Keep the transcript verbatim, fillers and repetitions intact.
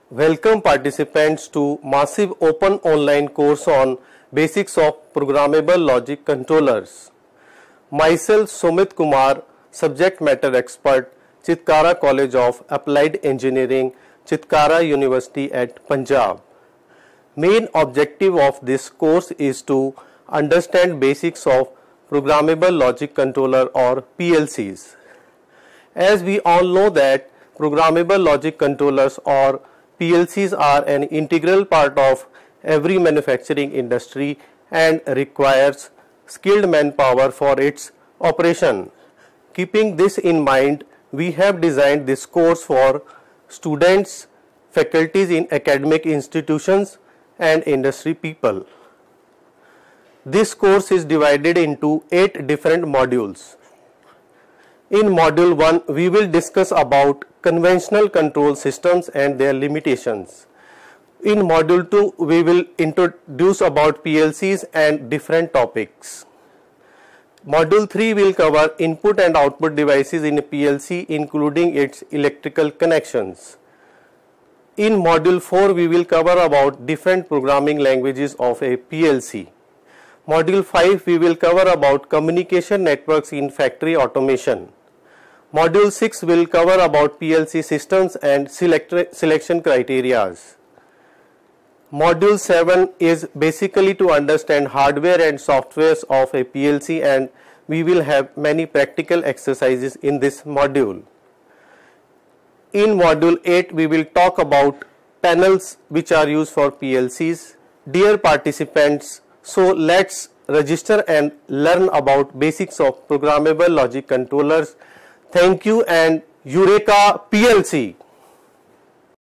Welcome participants to massive open online course on basics of programmable logic controllers. Myself Sumit Kumar, subject matter expert, Chitkara College of Applied Engineering, Chitkara University at Punjab. Main objective of this course is to understand basics of programmable logic controller or P L Cs. As we all know that programmable logic controllers or P L Cs are an integral part of every manufacturing industry and requires skilled manpower for its operation. Keeping this in mind, we have designed this course for students, faculties in academic institutions and industry people. This course is divided into eight different modules. In module one, we will discuss about conventional control systems and their limitations. In module two, we will introduce about P L Cs and different topics. Module three will cover input and output devices in a P L C, including its electrical connections. In module four, we will cover about different programming languages of a P L C. Module five, we will cover about communication networks in factory automation. Module six will cover about P L C systems and select selection criteria. Module seven is basically to understand hardware and softwares of a P L C, and we will have many practical exercises in this module. In module eight, we will talk about panels which are used for P L Cs. Dear participants, so let's register and learn about basics of programmable logic controllers. Thank you and Eureka P L C!